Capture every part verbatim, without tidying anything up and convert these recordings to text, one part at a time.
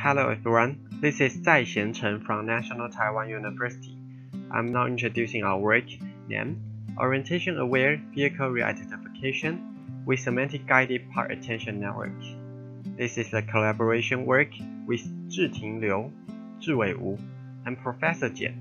Hello everyone, this is Zai Xiancheng from National Taiwan University. I'm now introducing our work named Orientation-Aware Vehicle Re-Identification with Semantic-Guided Part Attention Network. This is a collaboration work with Zhiting Liu, Zhiwei Wu, and Professor Jian.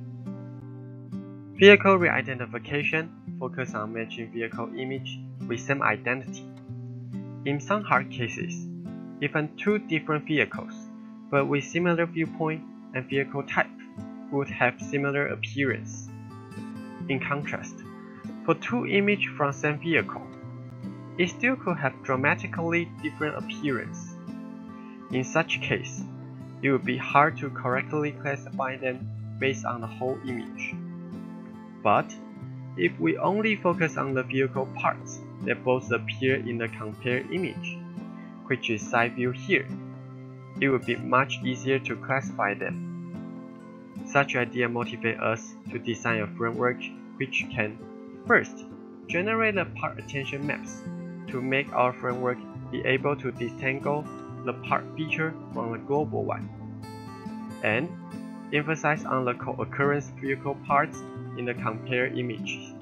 Vehicle re-identification focuses on matching vehicle image with same identity. In some hard cases, even two different vehicles, but with similar viewpoint and vehicle type, would have similar appearance. In contrast, for two images from same vehicle, it still could have dramatically different appearance. In such case, it would be hard to correctly classify them based on the whole image. But if we only focus on the vehicle parts that both appear in the compared image, which is side view here, it would be much easier to classify them. Such idea motivates us to design a framework which can, first, generate the part attention maps to make our framework be able to disentangle the part feature from the global one, and emphasize on the co-occurrence vehicle parts in the compared images.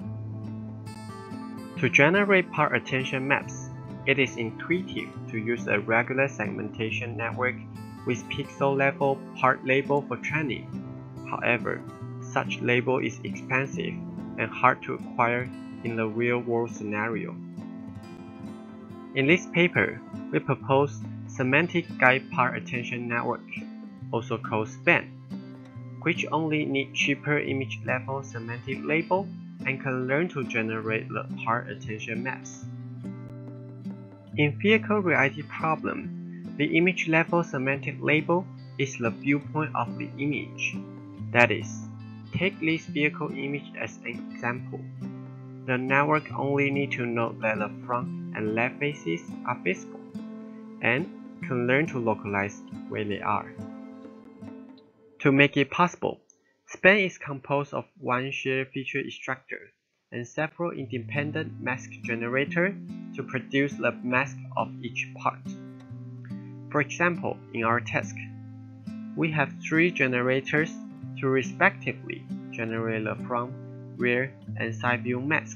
To generate part attention maps, it is intuitive to use a regular segmentation network with pixel-level part label for training. However, such label is expensive and hard to acquire in the real-world scenario. In this paper, we propose Semantic Guide Part Attention Network, also called SPAN, which only need cheaper image-level semantic label and can learn to generate the part attention maps. In vehicle re-I D problem, the image-level semantic label is the viewpoint of the image. That is, take this vehicle image as an example. The network only needs to know that the front and left faces are visible, and can learn to localize where they are. To make it possible, SPAN is composed of one shared feature extractor and several independent mask generators to produce the mask of each part. For example, in our task, we have three generators to respectively generate the front, rear, and side view mask.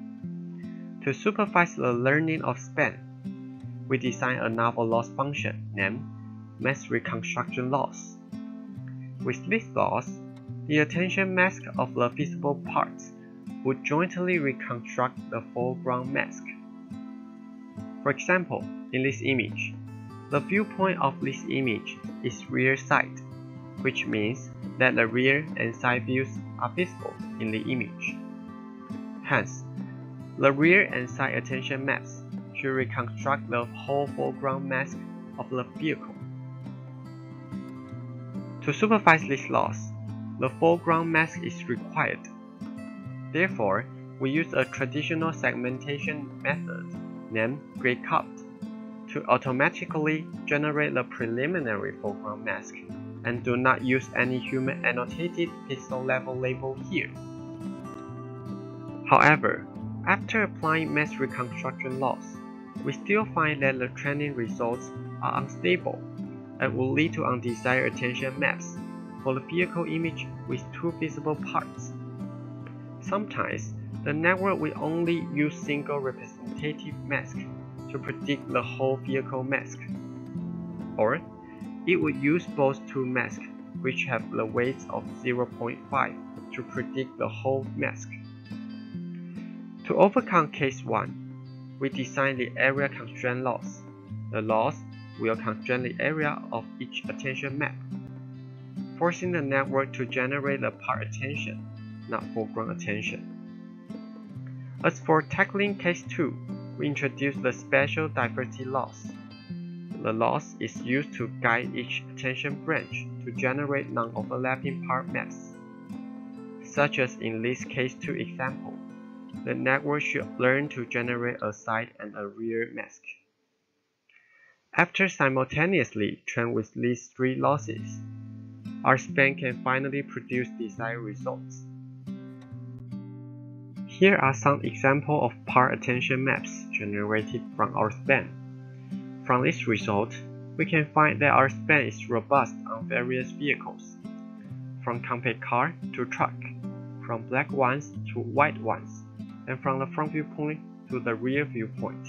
To supervise the learning of SPAN, we design a novel loss function named mask reconstruction loss. With this loss, the attention mask of the visible parts would jointly reconstruct the foreground mask. For example, in this image, the viewpoint of this image is rear side, which means that the rear and side views are visible in the image. Hence, the rear and side attention maps should reconstruct the whole foreground mask of the vehicle. To supervise this loss, the foreground mask is required. Therefore, we use a traditional segmentation method named gray cut to automatically generate the preliminary foreground mask and do not use any human annotated pixel level label here. However, after applying mask reconstruction loss, we still find that the training results are unstable and will lead to undesired attention maps for the vehicle image with two visible parts. Sometimes, the network will only use single representative mask to predict the whole vehicle mask, or it would use both two masks which have the weights of zero point five to predict the whole mask. To overcome case one, we design the area constraint loss. The loss will constrain the area of each attention map, forcing the network to generate the part attention, not foreground attention. As for tackling case two, we introduce the special diversity loss. The loss is used to guide each attention branch to generate non-overlapping part maps. Such as in this case two example, the network should learn to generate a side and a rear mask. After simultaneously train with these three losses, our SPAN can finally produce desired results. Here are some examples of part attention maps generated from our SPAN. From this result, we can find that our span is robust on various vehicles, from compact car to truck, from black ones to white ones, and from the front viewpoint to the rear viewpoint.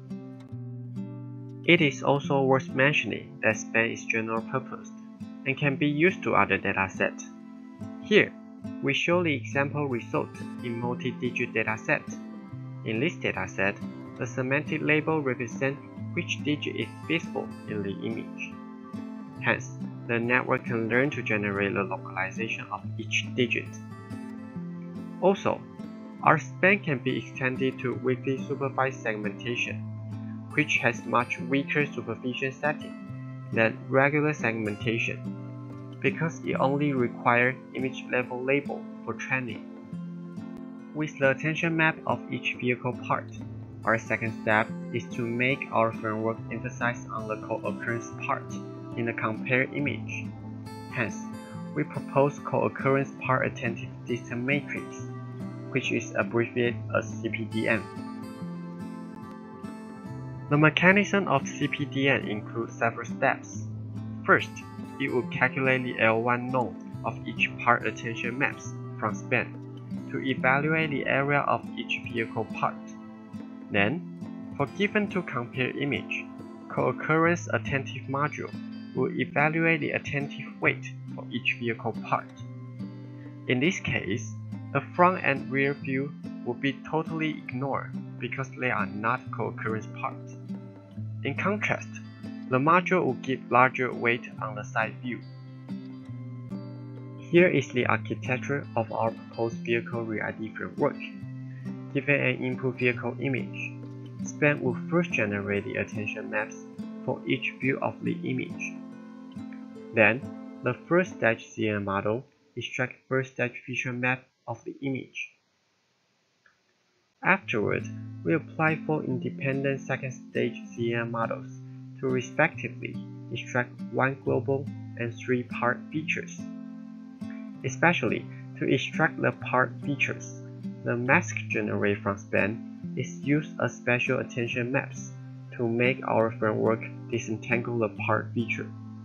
It is also worth mentioning that span is general-purposed and can be used to other datasets. Here, we show the example result in multi-digit dataset. In this dataset, the semantic label represents which digit is visible in the image. Hence, the network can learn to generate the localization of each digit. Also, our span can be extended to weakly supervised segmentation, which has much weaker supervision setting than regular segmentation, because it only requires image level label for training. With the attention map of each vehicle part, our second step is to make our framework emphasize on the co-occurrence part in the compared image. Hence, we propose co-occurrence part attentive distance matrix, which is abbreviated as C P D M. The mechanism of C P D M includes several steps. First, it will calculate the L one node of each part attention maps from span to evaluate the area of each vehicle part. Then, for given two compared image, co-occurrence attentive module will evaluate the attentive weight for each vehicle part. In this case, the front and rear view will be totally ignored because they are not co-occurrence parts. In contrast, the module will give larger weight on the side view. Here is the architecture of our proposed vehicle Re-I D framework. Given an input vehicle image, span will first generate the attention maps for each view of the image. Then, the first stage C N N model extracts first stage feature map of the image. Afterward, we apply four independent second stage C N N models to respectively extract one global and three part features. Especially to extract the part features, the mask generated from span is used as special attention maps to make our framework disentangle the part feature.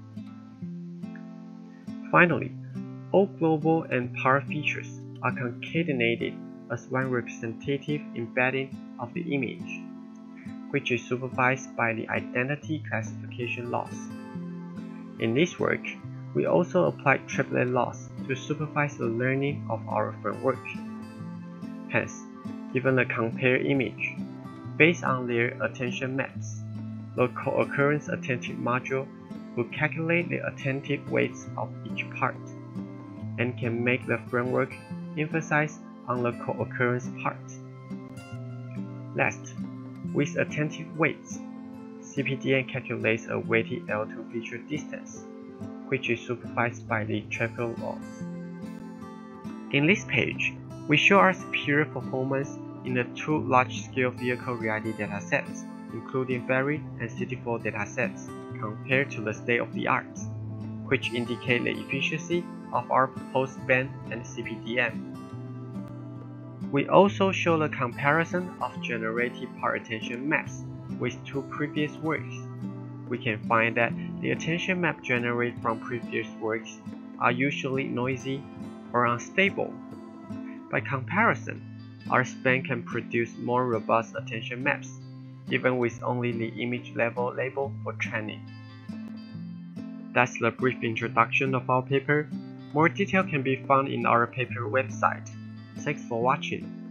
Finally, all global and part features are concatenated as one representative embedding of the image, which is supervised by the identity classification loss. In this work, we also applied triplet loss to supervise the learning of our framework. Hence, given the compared image, based on their attention maps, the co-occurrence attentive module will calculate the attentive weights of each part, and can make the framework emphasize on the co-occurrence part. Last, with attentive weights, C P D M calculates a weighted L two feature distance, which is supervised by the triplet loss. In this page, we show our superior performance in the two large-scale vehicle Re-I D datasets, including Ferry and City four datasets, compared to the state-of-the-art, which indicate the efficiency of our proposed span and C P D M. We also show the comparison of generated part attention maps with two previous works. We can find that the attention map generated from previous works are usually noisy or unstable. By comparison, our span can produce more robust attention maps, even with only the image level label for training. That's the brief introduction of our paper. More detail can be found in our paper website. Thanks for watching.